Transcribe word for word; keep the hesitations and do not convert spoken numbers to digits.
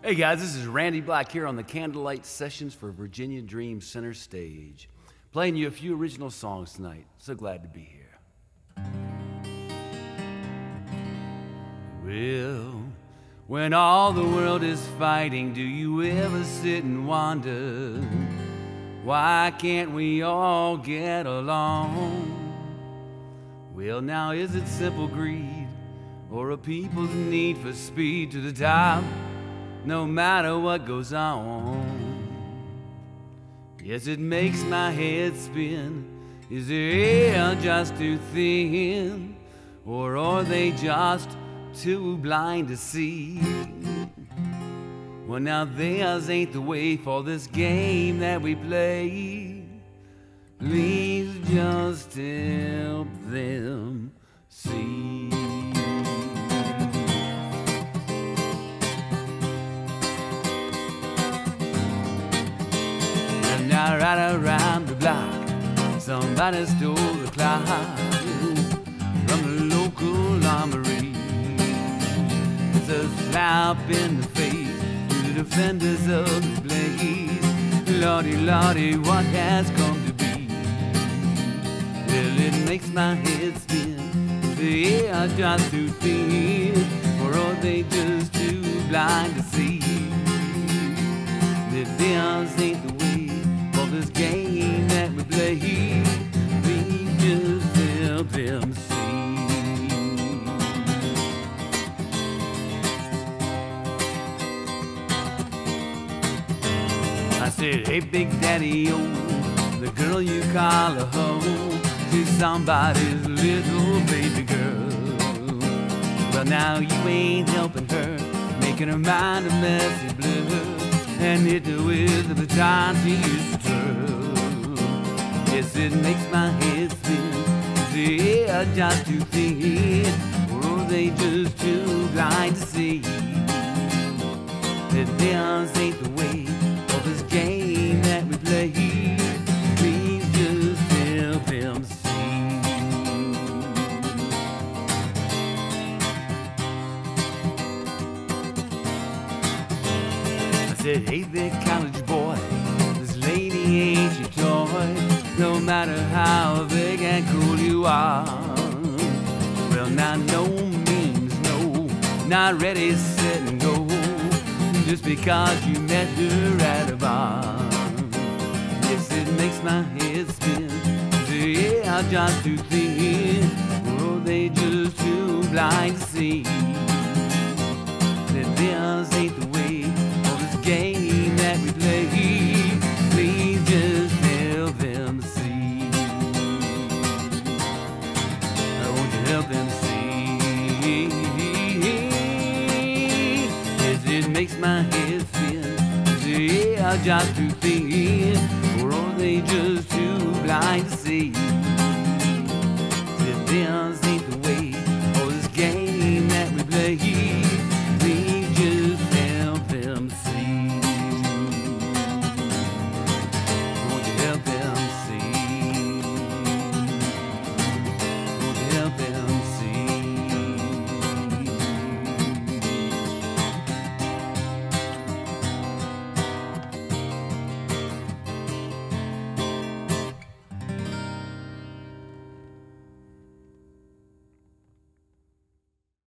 Hey guys, this is Randy Black here on the Candlelight Sessions for Virginia Dream Center Stage. Playing you a few original songs tonight. So glad to be here. Well, when all the world is fighting, do you ever sit and wonder, why can't we all get along? Well, now is it simple greed or a people's need for speed to the top, no matter what goes on? Yes, it makes my head spin. Is the air just too thin, or are they just too blind to see? Well, now theirs ain't the way for this game that we play. Please just help them see. And now right around the block, somebody stole the clock from the local armory. It's a slap in the face to the defenders of the place. Lordy, Lordy, what has come to be? Well, it makes my head spin. The air just too thin, or are they just too blind to see that theirs ain't the way for this game that we play? We just help them see. I said, hey, Big Daddy, oh, the girl you call a hoe, she's somebody's little baby girl. Well, now you ain't helping her, making her mind a messy blur, and hit her with the time she used to twirl. Yes, it makes my head spin. Is the air just too thin, or are they just too blind to see that theirs ain't the way for this game that we play? Please just help them see. I said, hey there, college boy, this lady ain't your toy, no matter how big and cool you are. Well, now no means no, not ready, set and go, just because you met her at a bar. Yes, it makes my head spin. The air just too thin, or are they just too blind to see that theirs ain't the way for this game that we play? Please just help them see. Oh, won't you help them see? Yes, it makes my head spin. The air just too thin, or are they just too blind to see